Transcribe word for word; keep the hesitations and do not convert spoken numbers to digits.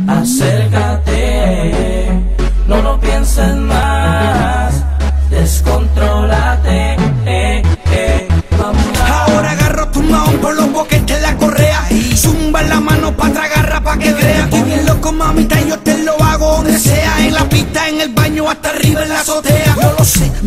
acércate, no lo pienses más, descontrólate, eh, eh, vamos. Ahora agarro tu maón por los boquetes la correa, zumba la mano pa' tragarra pa' que vea. Estoy bien loco, mamita, y yo te lo hago donde sea, en la pista, en el baño, hasta arriba en la azotea. Yo lo sé,